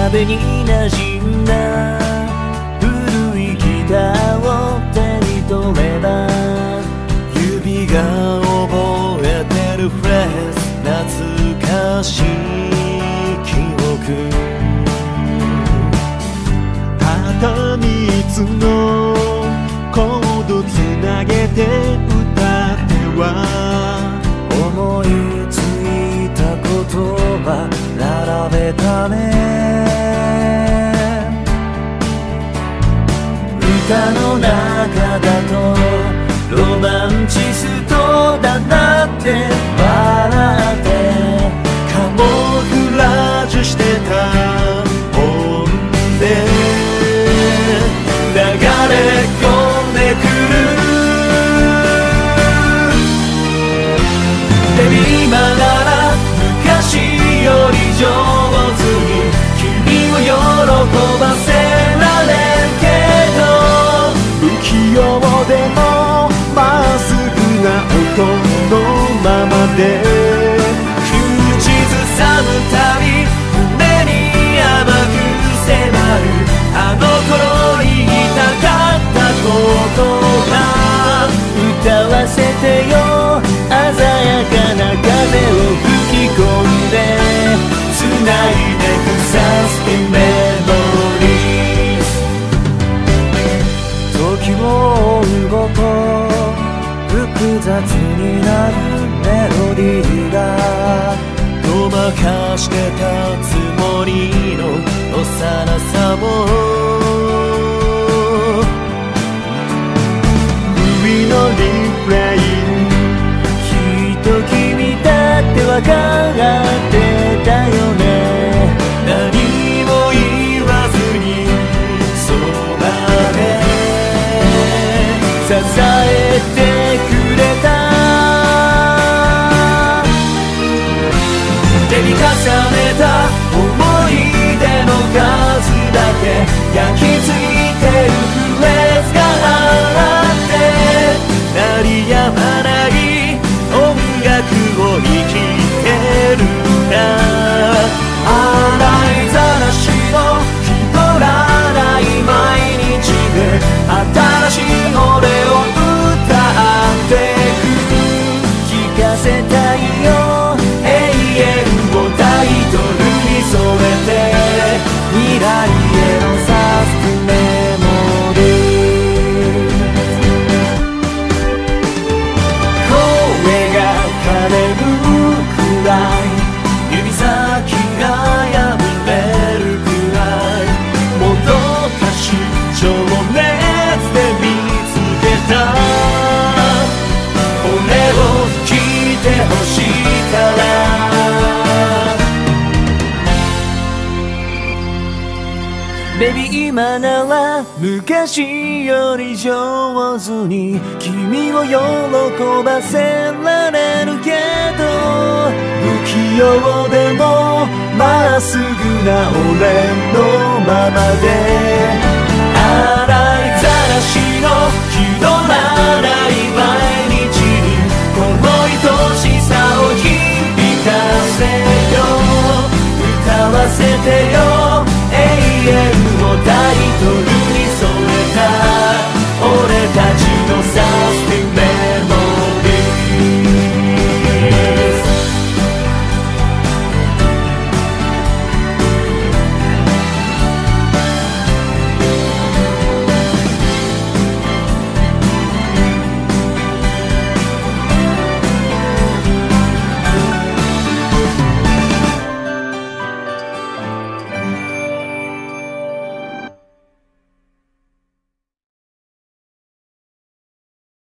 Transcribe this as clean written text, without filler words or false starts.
壁に馴染んだ古いギターを手に取れば指が覚えてるフレーズ懐かしい記憶たみつのコードつなげて歌っては思いついた言葉並べたね歌の中だとロマンチストだなって笑ってカモフラージュしてた本で流れ込んでくるでも今なら昔より上手に君を喜ばせられるけど不器用でもまっすぐな音のままで口ずさむたび胸に甘く迫るあの頃言いたかったことが歌わせてよ鮮やかな風を吹き込んで繋いでくサスティメモリー時を追うごと複雑になるメロディーがごまかしてたつもりの幼さも海のリフレインきっと君だって分かってたよね何も言わずにそばで支えてくれた手に重ねた思い出の数だけ焼き付いてるフレーズがあって鳴りやまない音楽を生きてるんだ洗いざらしの気取らない毎日で新しい俺を歌ってく聞かせたいよタイトルに添えて未来へのサスティメモリ声が枯れるくらい指先が破れるくらいもどかしい情熱で見つけた俺を聞いてほしいからベビー今なら昔より上手に君を喜ばせられるけど不器用でもまっすぐな俺のままで